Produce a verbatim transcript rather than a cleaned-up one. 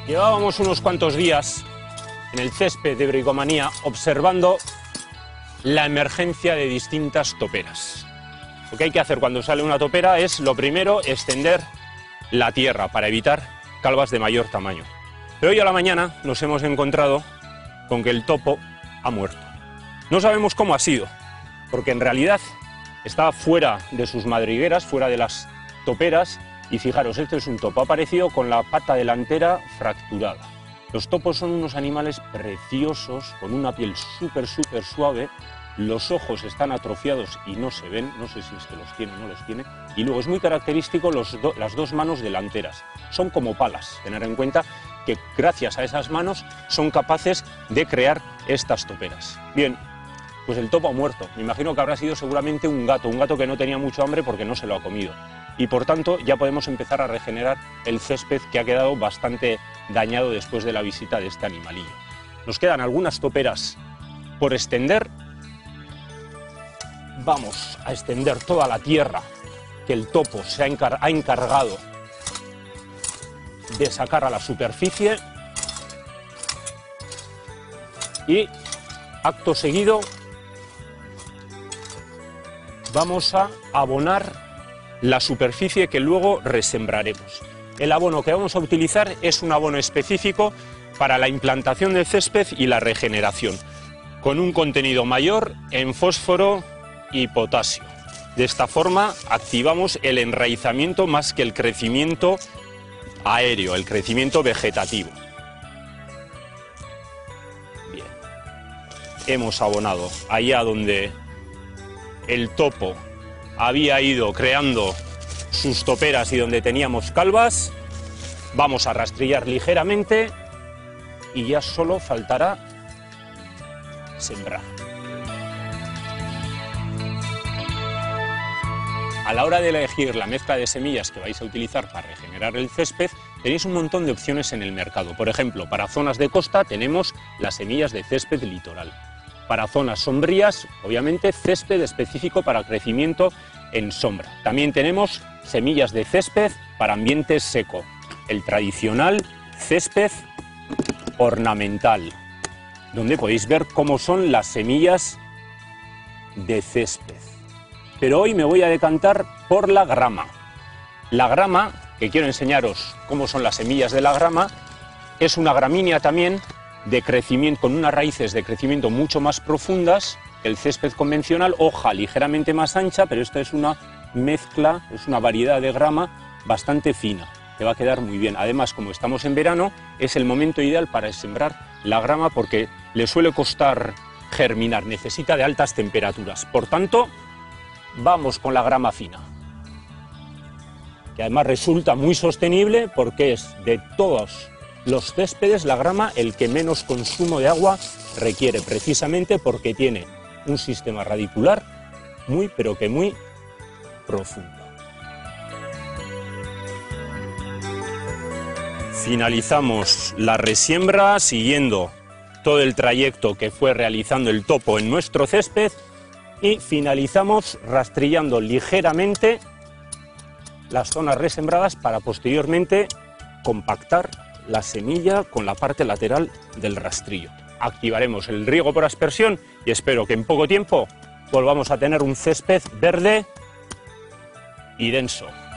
Llevábamos unos cuantos días en el césped de Bricomanía observando la emergencia de distintas toperas. Lo que hay que hacer cuando sale una topera es, lo primero, extender la tierra para evitar calvas de mayor tamaño. Pero hoy a la mañana nos hemos encontrado con que el topo ha muerto. No sabemos cómo ha sido, porque en realidad estaba fuera de sus madrigueras, fuera de las toperas, y fijaros, este es un topo, ha aparecido con la pata delantera fracturada. Los topos son unos animales preciosos, con una piel súper, súper suave, los ojos están atrofiados y no se ven, no sé si es que los tiene o no los tiene, y luego es muy característico los do, las dos manos delanteras, son como palas, tener en cuenta que gracias a esas manos son capaces de crear estas toperas. Bien, pues el topo ha muerto, me imagino que habrá sido seguramente un gato, un gato que no tenía mucho hambre porque no se lo ha comido. Y por tanto ya podemos empezar a regenerar el césped que ha quedado bastante dañado después de la visita de este animalillo. Nos quedan algunas toperas por extender. Vamos a extender toda la tierra que el topo se ha, encar- ha encargado de sacar a la superficie y acto seguido vamos a abonar la superficie que luego resembraremos. El abono que vamos a utilizar es un abono específico para la implantación del césped y la regeneración, con un contenido mayor en fósforo y potasio. De esta forma activamos el enraizamiento más que el crecimiento aéreo, el crecimiento vegetativo. Bien. Hemos abonado allá donde el topo había ido creando sus toperas y donde teníamos calvas. Vamos a rastrillar ligeramente y ya solo faltará sembrar. A la hora de elegir la mezcla de semillas que vais a utilizar para regenerar el césped, tenéis un montón de opciones en el mercado. Por ejemplo, para zonas de costa tenemos las semillas de césped litoral. Para zonas sombrías, obviamente, césped específico para crecimiento en sombra. También tenemos semillas de césped para ambiente seco, el tradicional césped ornamental, donde podéis ver cómo son las semillas de césped. Pero hoy me voy a decantar por la grama. La grama, que quiero enseñaros cómo son las semillas de la grama, es una gramínea también de crecimiento, con unas raíces de crecimiento mucho más profundas que el césped convencional, hoja ligeramente más ancha, pero esta es una mezcla, es una variedad de grama bastante fina, que va a quedar muy bien. Además, como estamos en verano, es el momento ideal para sembrar la grama porque le suele costar germinar, necesita de altas temperaturas. Por tanto, vamos con la grama fina, que además resulta muy sostenible porque es de todos los céspedes la grama el que menos consumo de agua requiere, precisamente porque tiene un sistema radicular muy, pero que muy profundo. Finalizamos la resiembra siguiendo todo el trayecto que fue realizando el topo en nuestro césped y finalizamos rastrillando ligeramente las zonas resembradas para posteriormente compactar la semilla con la parte lateral del rastrillo. Activaremos el riego por aspersión y espero que en poco tiempo volvamos a tener un césped verde y denso.